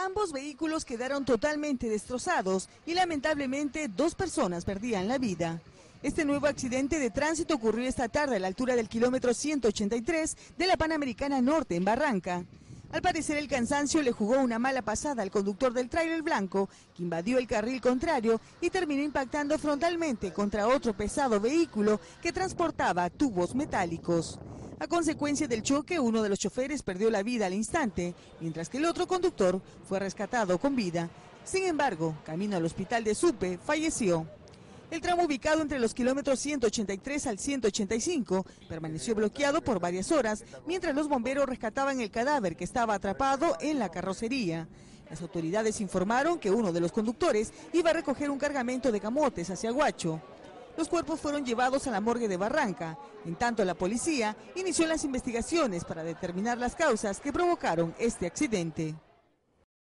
Ambos vehículos quedaron totalmente destrozados y lamentablemente 2 personas perdían la vida. Este nuevo accidente de tránsito ocurrió esta tarde a la altura del kilómetro 183 de la Panamericana Norte en Barranca. Al parecer el cansancio le jugó una mala pasada al conductor del tráiler blanco, que invadió el carril contrario y terminó impactando frontalmente contra otro pesado vehículo que transportaba tubos metálicos. A consecuencia del choque, uno de los choferes perdió la vida al instante, mientras que el otro conductor fue rescatado con vida. Sin embargo, camino al hospital de Supe, falleció. El tramo ubicado entre los kilómetros 183 al 185 permaneció bloqueado por varias horas mientras los bomberos rescataban el cadáver que estaba atrapado en la carrocería. Las autoridades informaron que uno de los conductores iba a recoger un cargamento de camotes hacia Huacho. Los cuerpos fueron llevados a la morgue de Barranca. En tanto, la policía inició las investigaciones para determinar las causas que provocaron este accidente.